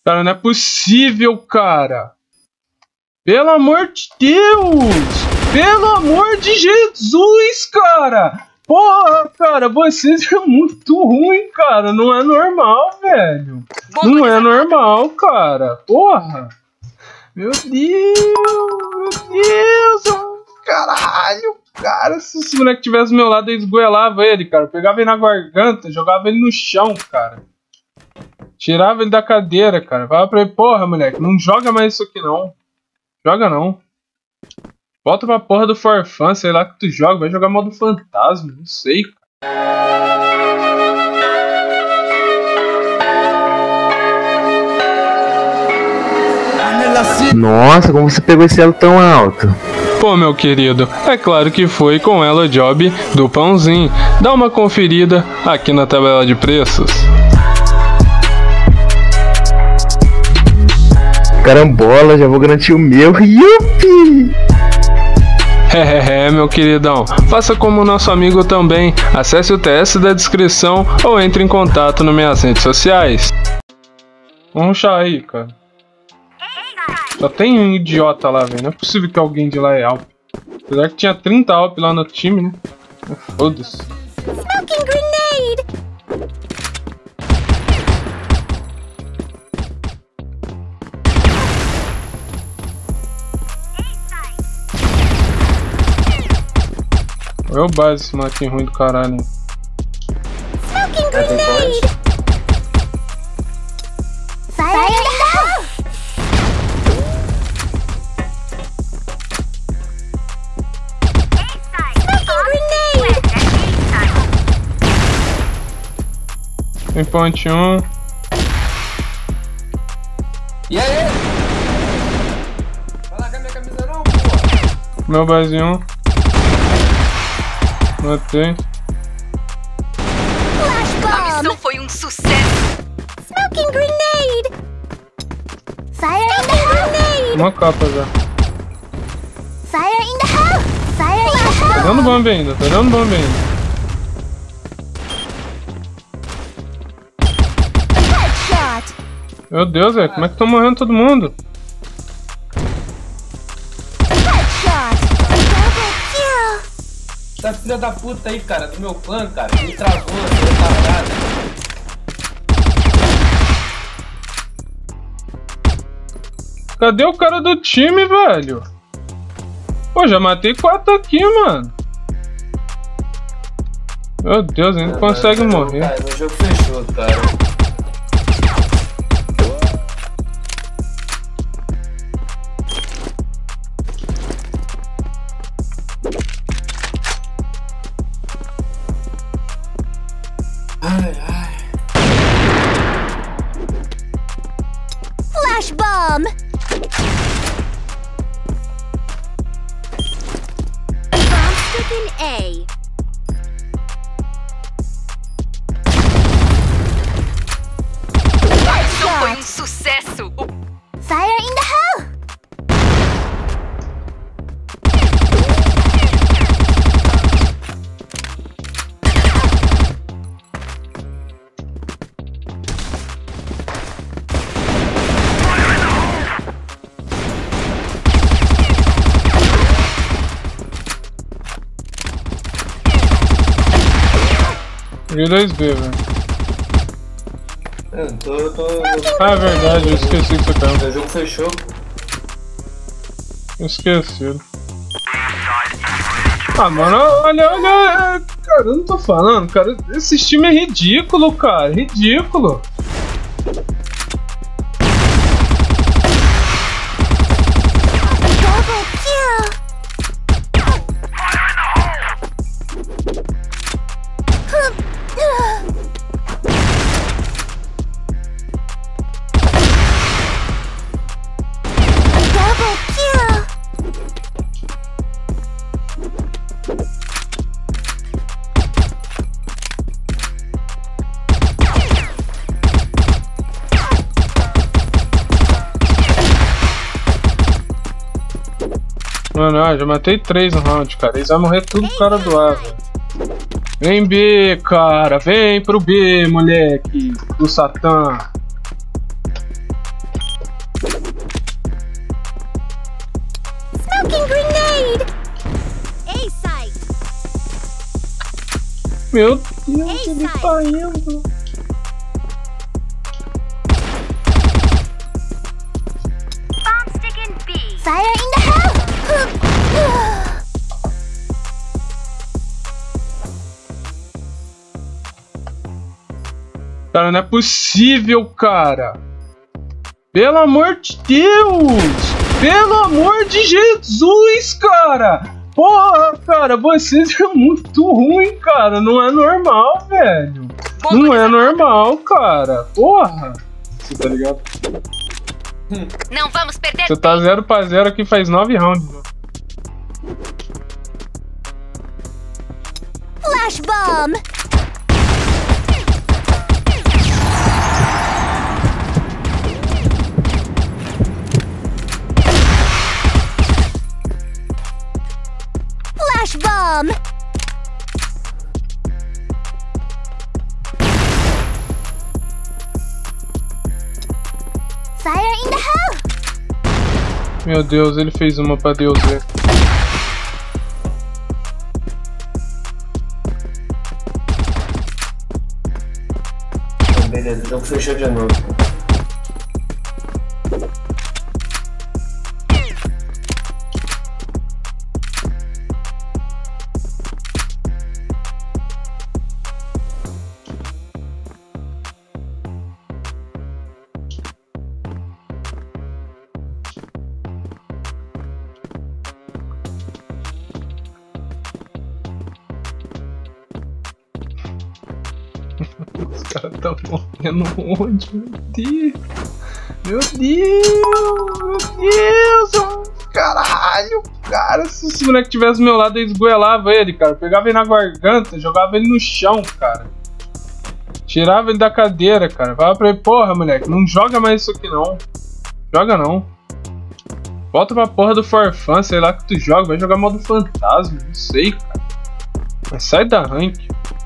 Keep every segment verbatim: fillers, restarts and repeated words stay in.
Cara, não é possível, cara. Pelo amor de Deus. Pelo amor de Jesus, cara. Porra, cara, vocês é muito ruim, cara. Não é normal, velho. Não é normal, cara. Porra. Meu Deus, meu Deus. Caralho, cara. Se esse moleque tivesse do meu lado, eu esgoelava ele, cara. Eu pegava ele na garganta, jogava ele no chão, cara. Tirava ele da cadeira, cara. Falava pra ele, porra, moleque, não joga mais isso aqui, não. Joga, não. Volta pra porra do For Fun, sei lá que tu joga. Vai jogar modo fantasma, não sei, cara. Nossa, como você pegou esse elo tão alto? Pô, meu querido, é claro que foi com ela job do Pãozinho. Dá uma conferida aqui na tabela de preços. Carambola, já vou garantir o meu. Yupi! É, meu queridão, faça como o nosso amigo também. Acesse o T S da descrição ou entre em contato nas minhas redes sociais. Vamos rushar aí, cara. Só tem um idiota lá, velho. Não é possível que alguém de lá é Alp. Apesar que tinha trinta Alp lá no time, né? Foda-se. Smoking grenade! É o base esse molequinho ruim do caralho. Smoking grenade! Fire in the hole! Tem ponte um. E aí? Vai largar minha camisa não, pô? Meu base um. Matei. A missão foi um sucesso! Smoking grenade! Fire in the hole! Uma capa já. Fire in the hole! Fire in the hole! Tá dando bomba ainda, tá dando bomba ainda. Meu Deus, velho, como é que tá morrendo todo mundo? Essa filha da puta aí, cara, do meu clã, cara, me travou, retardada. Cadê o cara do time, velho? Pô, já matei quatro aqui, mano. Meu Deus, ainda consegue meu morrer. Jogo, cara, meu jogo fechou, cara. Ai, ai. Flash bomb! Bomb stick in A. Isso foi um sucesso! Fire in the hole! Peguei dois B, velho. Eu tô, eu tô... Ah, é verdade, eu esqueci que você pegou. Meu jogo fechou. Esqueci. Ah, mano, olha, olha. Cara, eu não tô falando, cara. Esse time é ridículo, cara. Ridículo. Double kill! Double kill! Mano, ah, já matei três no round, cara. Eles vão morrer tudo pro cara do A, velho. Vem B, cara. Vem pro B, moleque. Do Satã. Meu Deus, ele tá indo. Fire in the hole! Cara, não é possível, cara. Pelo amor de Deus! Pelo amor de Jesus, cara! Porra, cara, vocês é muito ruim, cara. Não é normal, velho. Não é normal, cara. Porra. Você tá ligado? Não vamos perder. Você tá zero pra zero aqui faz nove rounds. Né? Flash bomb! Flash bomb! Fire in the hole! Meu Deus, ele fez uma pra Deus ver. Beleza, o jogo fechou de novo. Os caras tão morrendo onde? Meu Deus! Meu Deus! Meu Deus! Caralho! Cara, se esse moleque tivesse do meu lado, eu esgoelava ele, cara. Eu pegava ele na garganta, jogava ele no chão, cara. Tirava ele da cadeira, cara. Falava pra ele, porra, moleque, não joga mais isso aqui não. Joga não. Volta pra porra do For Fun, sei lá que tu joga. Vai jogar modo fantasma, não sei, cara. Mas sai da rank.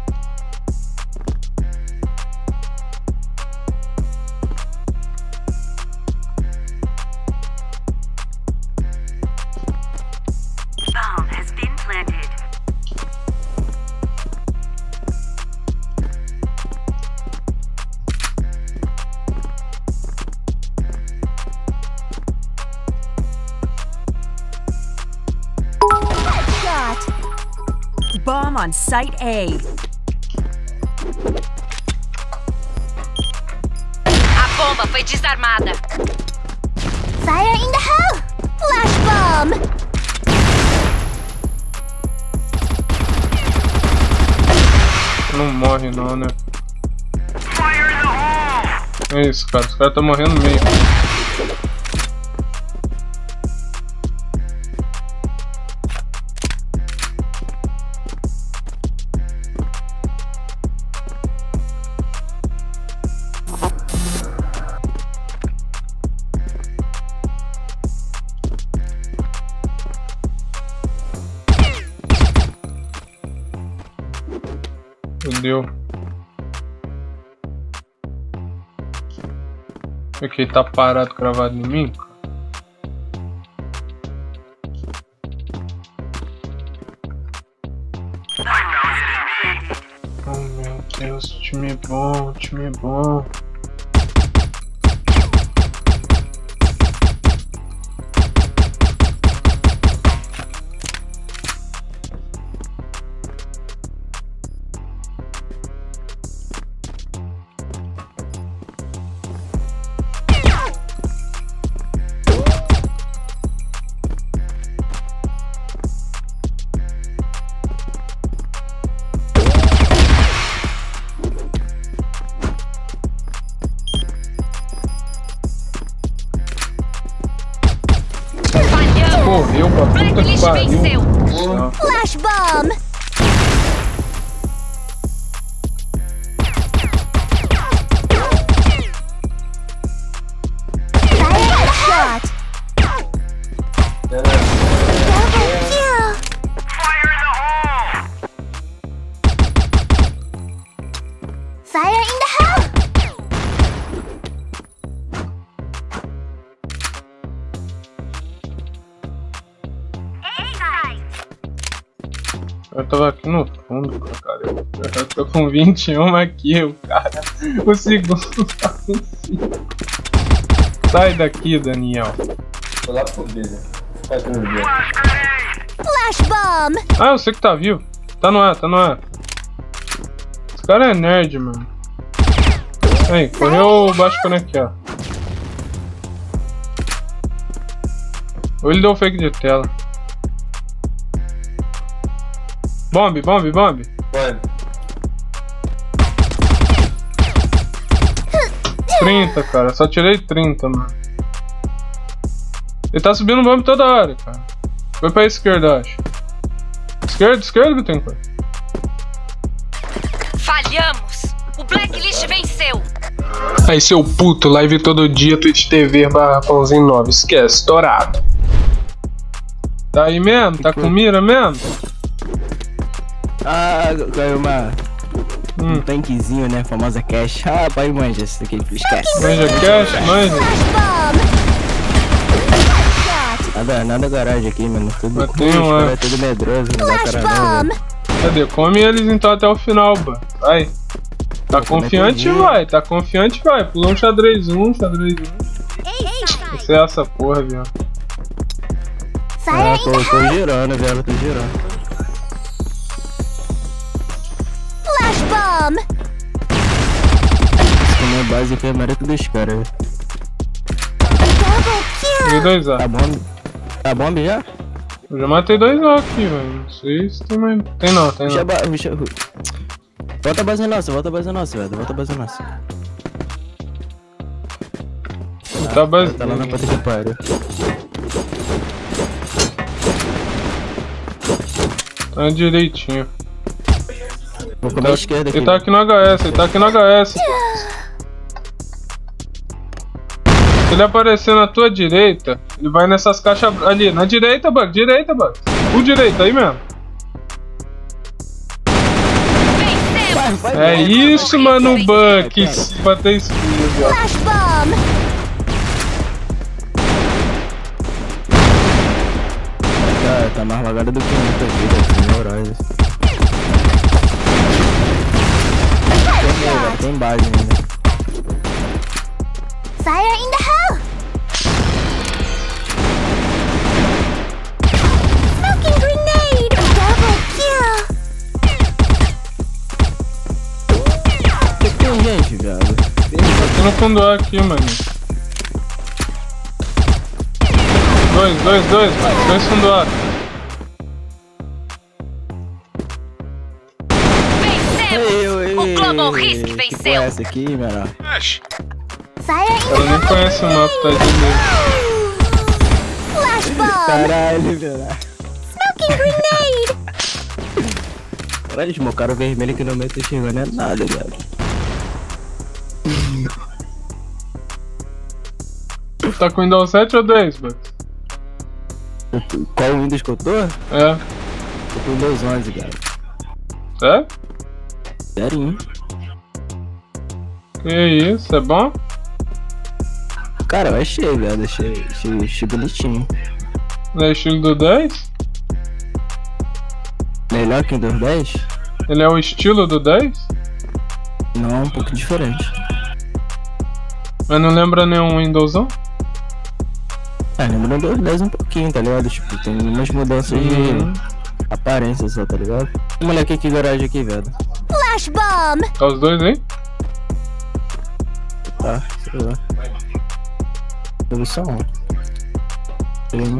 Bomb on site A. A bomba foi desarmada. Fire in the hole! Flash bomb! Não morre não, né? É isso, cara. Os caras estão morrendo no meio. Fudeu. Ok, tá parado cravado em mim? Oh meu Deus, time bom, time bom. Correu pra puta que pariu. Flash bomb! Fire shot! Double kill! Fire in the hole! Eu tava aqui no fundo, cara. Eu, eu tô com vinte e um aqui, o cara. O segundo tá com cinco. Sai daqui, Daniel. Tô lá pro B, né? Faz um dia. Flash bomb! Ah, eu sei que tá vivo. Tá no ar, tá no ar. Esse cara é nerd, mano. Aí, correu baixo aqui, ó. Ou ele deu fake de tela. Bombe, bombe, bombe. Vai. trinta, cara. Só tirei trinta, mano. Ele tá subindo bombe toda hora, cara. Foi pra esquerda, acho. Esquerda, esquerda que tem, cara. Falhamos! O Blacklist venceu! Aí, seu puto, live todo dia, Twitch T V barra pãozinho nove. Esquece, estourado. Tá aí mesmo? Tá com mira mesmo? Ah, ganhou uma... Hum. Um tanquezinho, né? Famosa cash. Ah, pai, manja, isso aqui, esquece. Manja cash, manja. Flash bomb! Nada, nada garagem aqui, mano. Tudo, Mas tem um, cara, é. tudo medroso, não dá Flash cara não, bomb! velho. Cadê? Come eles então até o final, ba. Vai. Tá confiante, vai. Tá confiante, vai. Pulou um xadrez um, xadrez um. Isso é essa porra, viu? Fire Ah, in tô, the tô girando, velho, tô girando. flash bomb! Essa minha base aqui é mérito dos caras, velho. Double kill! Peguei dois A. Tá bomb? Tá bomb já? Eu já matei dois A aqui, velho. Não sei se tem mais. Tem não, tem Puxa a não. ba... puxa... Volta a base nossa, volta a base nossa, velho. Volta a base nossa. Tá base. Tá lá na puta que pariu. Tá direitinho. Vou comer a esquerda aqui. Ele tá aqui no H S, ele tá aqui no H S. Se ele aparecer na tua direita, ele vai nessas caixas ali. Na direita, Bug, direita, Bug. O direito, aí mesmo. Vencemos! É isso, mano, Bug. Que se bater esquiva. Flash bomb! Tá, tá mais lagado do que muito aqui, velho. Neurose. Tem, tem base ainda. Fire in the hole! Smoking grenade! Double kill! Tem gente, viado. Aqui no fundo A aqui, mano. Dois, dois, dois, mano. Dois fundo A. Vencemos! O Global Risk Que venceu! porra é essa aqui, menor? Fire in Ela nem conhece o mapa, tá de medo. the flash bomb! Caralho, menor. Smoking grenade! Caralho, esmocaram o vermelho que no meio tá chegando é nada, viado. Tá com Windows sete ou dez, Bug? Qual o Windows que eu tô? É. Tô com o Windows onze, cara. Sério? Sério? Que isso, é bom? Cara, eu achei, velho. Achei, achei, achei bonitinho. Não é estilo do dez? Melhor que o Windows dez? Ele é o estilo do dez? Não, um pouco diferente. Mas não lembra nenhum Windows um? Ah, lembra do Windows dez um pouquinho, tá ligado? Tipo, tem umas mudanças Uhum. de aparência só, tá ligado? Moleque, que garagem aqui, velho. Flash bomb! Tá os dois aí? Tá, sei lá. Deve ser um. Tem.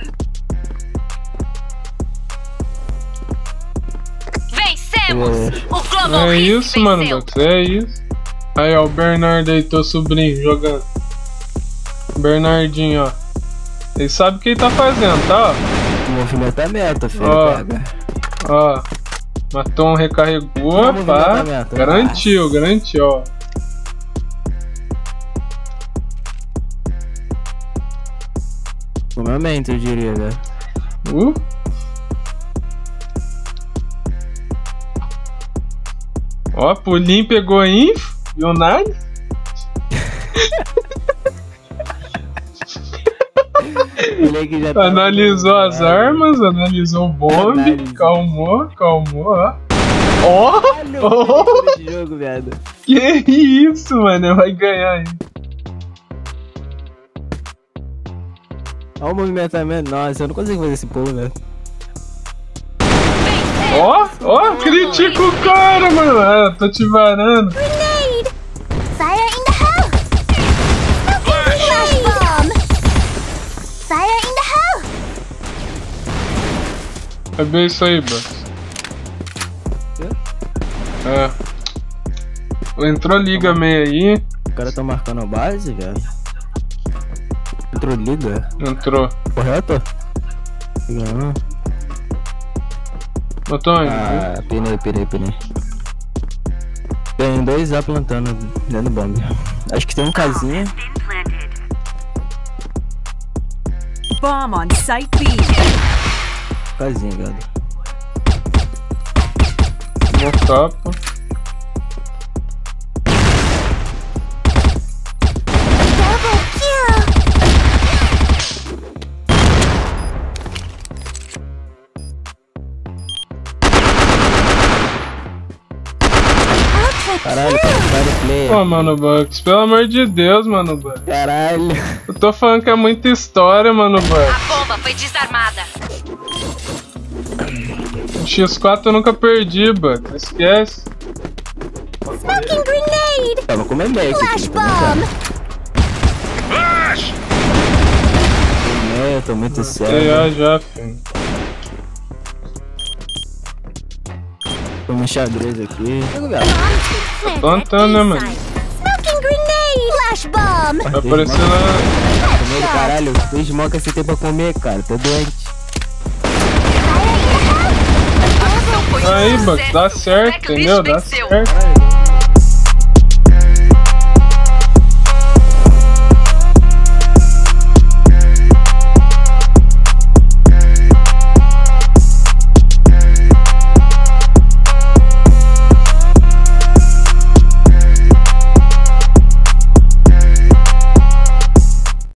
Vencemos! O Global É Risk isso, mano, venceu! Bux, é isso. Aí, ó, o Bernardo aí, teu sobrinho, jogando. Bernardinho, ó. Ele sabe o que ele tá fazendo, tá? O movimentamento, filho. Ó. Pega. Ó. Matou um, recarregou, Vamos pá. movimentamento, Garantiu, garantiu, ó. Momento, eu diria, velho. Uh. Ó, Pulim pegou info e o Nine. moleque já tá Analisou as armas, analisou o bombe, Análise. calmou, calmou, ó. Ó! Olha o Oh! moleque desse jogo, viado. Que isso, mano? Vai ganhar aí. Olha o movimentamento. Nossa, eu não consigo fazer esse pulo, velho. Ó, ó, critica o cara, mano. Ah, tô te varando. Grenade! Fire in the hole! Flash bomb! Fire in the hole! É bem isso aí, Bucks. É. Entrou liga meio aí. O cara tá marcando a base, velho. Entrou liga. Entrou. Correto? Não. Botou onde? Ah, pinei, pinei, pinei. Tem dois A plantando dentro do bombe. Acho que tem um casinha. Bomb on site B. Casinha, velho. No capa. Double kill! Ultra Caralho, kill! cara, player. Pô, mano, Bucks, pelo amor de Deus, mano, Bucks. Caralho. Eu tô falando que é muita história, mano, Bucks. A bomba foi desarmada. O X quatro eu nunca perdi, Bucks. Esquece. Smoking grenade! Tava comendo aqui. Flash filho, tá brincando. bomb! É, eu tô muito sério. Já, já, filho. Tô me xadrez aqui. Plantando, né, mano? Smoking grenade! Flash bomb! Vai aparecer na... Comer, caralho. Tem smoke esse tempo pra comer, cara. Tô doente. A missão foi um Aí, sucesso. Bucks, dá certo, Blacklist entendeu? Dá venceu. certo.